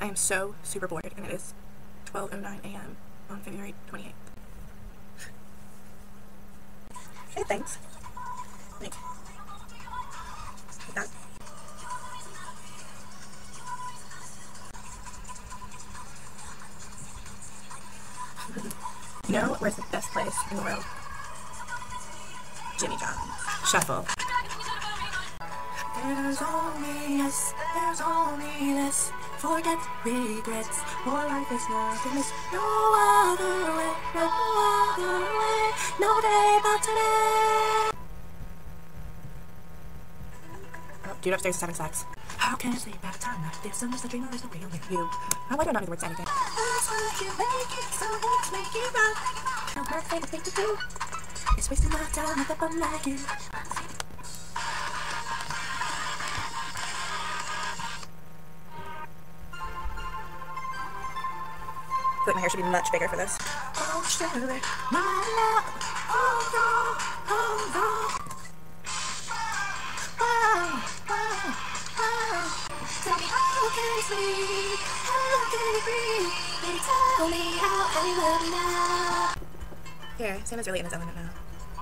I am so super bored, and it is 12:09 a.m. on February 28th. Hey, thanks. Like that. You know where's the best place in the world? Jimmy John's. Shuffle. There's only us, there's only this. Forget regrets, more life is nothingness. No other way, no other way, no day but today. Oh, dude upstairs is having sex. How can I sleep at a time like this unless the dreamer is real with you? Oh, why do I not know the words to anything? So let's make it right. No perfect thing to do. It's wasting my time with a bum like you. I feel like my hair should be much bigger for this. Oh, sugar, my love. Oh, no, oh, no. Oh, oh, oh. Tell me how can I sleep? How can I breathe? Baby, tell me how can you love me now? Here, Sam is really in his element now.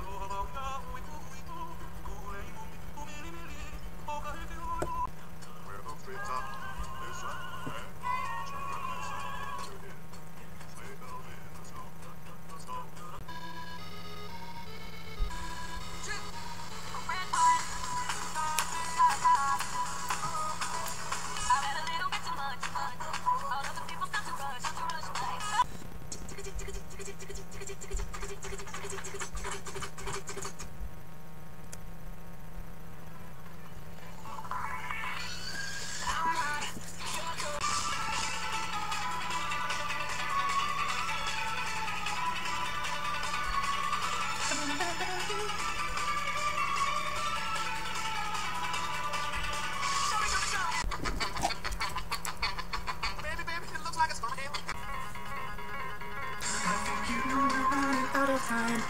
Out of time.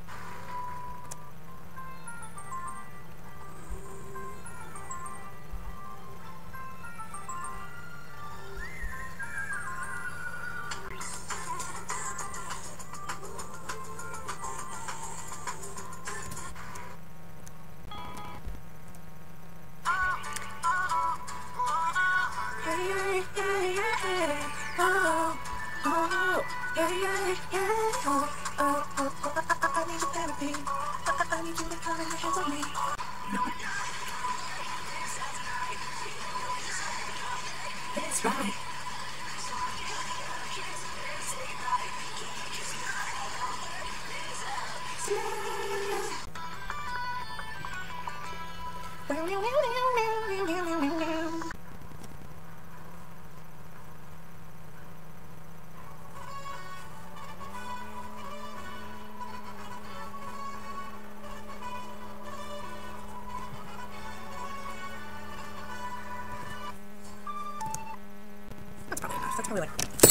I need your therapy. I need you to come and hands on me. It's right. That's probably enough. That's probably like